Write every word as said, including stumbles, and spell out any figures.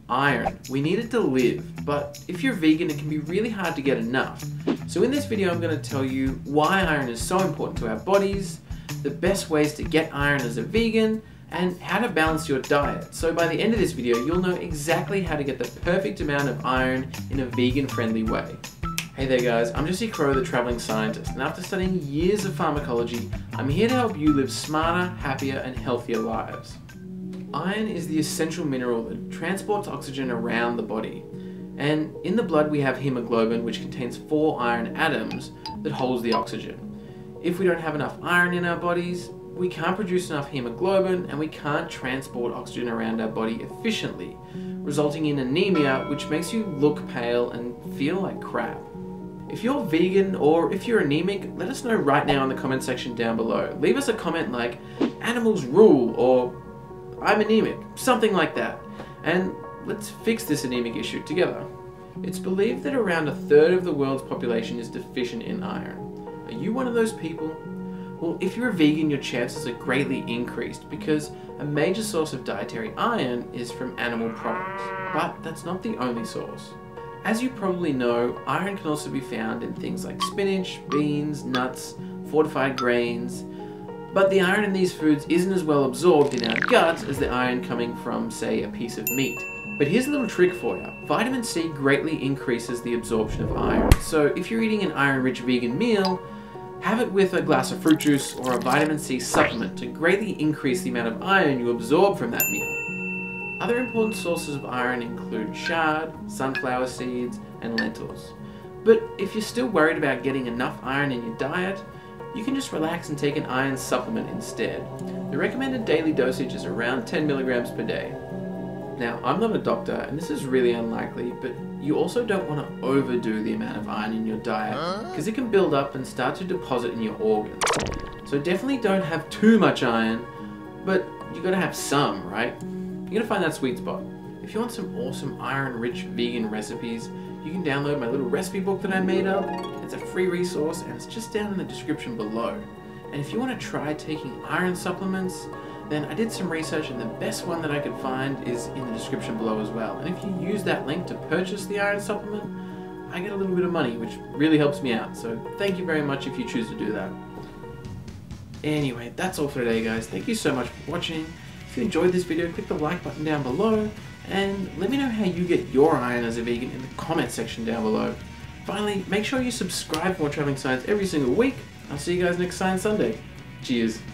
Iron. We need it to live, but if you're vegan, it can be really hard to get enough. So in this video, I'm going to tell you why iron is so important to our bodies, the best ways to get iron as a vegan, and how to balance your diet. So by the end of this video, you'll know exactly how to get the perfect amount of iron in a vegan-friendly way. Hey there guys, I'm Jesse Crow, the traveling scientist, and after studying years of pharmacology, I'm here to help you live smarter, happier, and healthier lives. Iron is the essential mineral that transports oxygen around the body. And in the blood we have hemoglobin, which contains four iron atoms that holds the oxygen. If we don't have enough iron in our bodies, we can't produce enough hemoglobin and we can't transport oxygen around our body efficiently, resulting in anemia, which makes you look pale and feel like crap. If you're vegan or if you're anemic, let us know right now in the comment section down below. Leave us a comment like, "Animals rule," or "I'm anemic," something like that. And let's fix this anemic issue together. It's believed that around a third of the world's population is deficient in iron. Are you one of those people? Well, if you're a vegan, your chances are greatly increased because a major source of dietary iron is from animal products. But that's not the only source. As you probably know, iron can also be found in things like spinach, beans, nuts, fortified grains. But the iron in these foods isn't as well absorbed in our guts as the iron coming from, say, a piece of meat. But here's a little trick for you. Vitamin C greatly increases the absorption of iron. So if you're eating an iron-rich vegan meal, have it with a glass of fruit juice or a vitamin C supplement to greatly increase the amount of iron you absorb from that meal. Other important sources of iron include chard, sunflower seeds, and lentils. But if you're still worried about getting enough iron in your diet, you can just relax and take an iron supplement instead. The recommended daily dosage is around ten milligrams per day. Now, I'm not a doctor, and this is really unlikely, but you also don't want to overdo the amount of iron in your diet, because it can build up and start to deposit in your organs. So definitely don't have too much iron, but you gotta have some, right? You gotta find that sweet spot. If you want some awesome iron-rich vegan recipes, you can download my little recipe book that I made up. It's a free resource and it's just down in the description below. And if you want to try taking iron supplements, then I did some research and the best one that I could find is in the description below as well. And if you use that link to purchase the iron supplement, I get a little bit of money, which really helps me out. So thank you very much if you choose to do that. Anyway, that's all for today guys. Thank you so much for watching. If you enjoyed this video, click the like button down below and let me know how you get your iron as a vegan in the comment section down below. Finally, make sure you subscribe for more traveling science every single week. I'll see you guys next Science Sunday. Cheers.